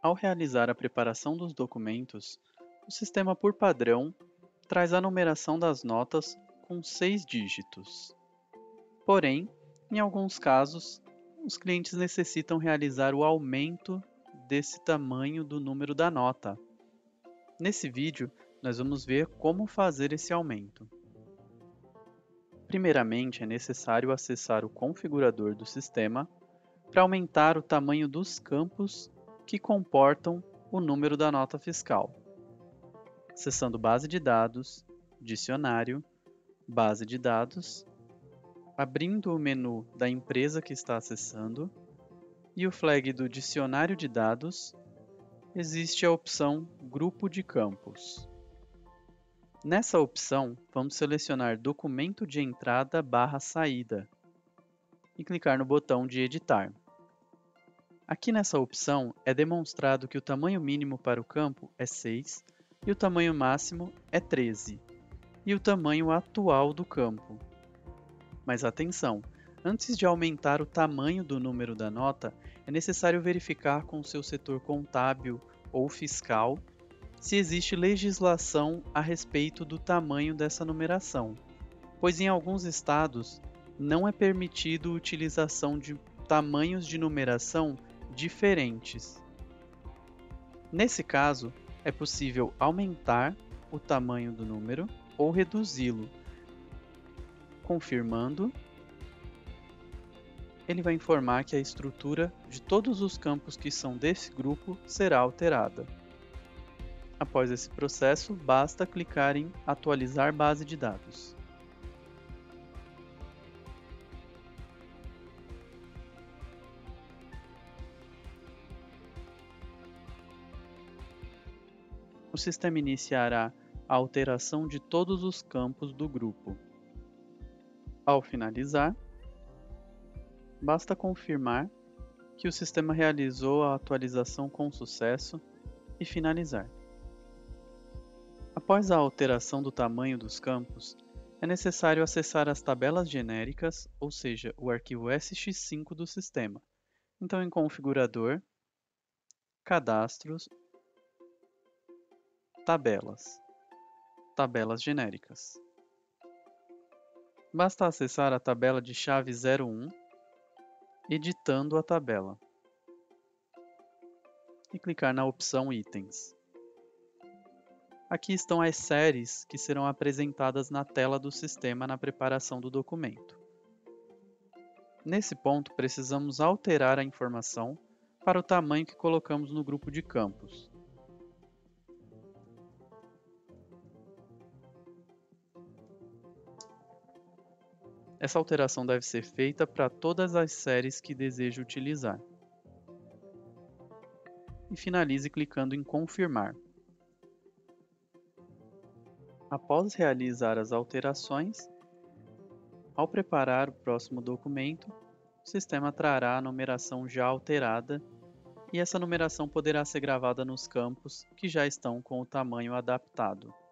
Ao realizar a preparação dos documentos, o sistema, por padrão, traz a numeração das notas com 6 dígitos. Porém, em alguns casos, os clientes necessitam realizar o aumento desse tamanho do número da nota. Nesse vídeo, nós vamos ver como fazer esse aumento. Primeiramente, é necessário acessar o configurador do sistema para aumentar o tamanho dos campos que comportam o número da nota fiscal. Acessando Base de Dados, Dicionário, Base de Dados, abrindo o menu da empresa que está acessando e o flag do Dicionário de Dados, existe a opção Grupo de Campos. Nessa opção, vamos selecionar Documento de Entrada/Saída e clicar no botão de Editar. Aqui nessa opção é demonstrado que o tamanho mínimo para o campo é 6 e o tamanho máximo é 13, e o tamanho atual do campo. Mas atenção, antes de aumentar o tamanho do número da nota, é necessário verificar com o seu setor contábil ou fiscal se existe legislação a respeito do tamanho dessa numeração, pois em alguns estados não é permitido a utilização de tamanhos de numeração diferentes. Nesse caso, é possível aumentar o tamanho do número ou reduzi-lo. Confirmando, ele vai informar que a estrutura de todos os campos que são desse grupo será alterada. Após esse processo, basta clicar em Atualizar base de dados. O sistema iniciará a alteração de todos os campos do grupo. Ao finalizar, basta confirmar que o sistema realizou a atualização com sucesso e finalizar. Após a alteração do tamanho dos campos, é necessário acessar as tabelas genéricas, ou seja, o arquivo SX5 do sistema. Então, em Configurador, Cadastros, Tabelas, Tabelas genéricas. Basta acessar a tabela de chave 01, editando a tabela, e clicar na opção Itens. Aqui estão as séries que serão apresentadas na tela do sistema na preparação do documento. Nesse ponto, precisamos alterar a informação para o tamanho que colocamos no grupo de campos. Essa alteração deve ser feita para todas as séries que deseja utilizar. E finalize clicando em Confirmar. Após realizar as alterações, ao preparar o próximo documento, o sistema trará a numeração já alterada e essa numeração poderá ser gravada nos campos que já estão com o tamanho adaptado.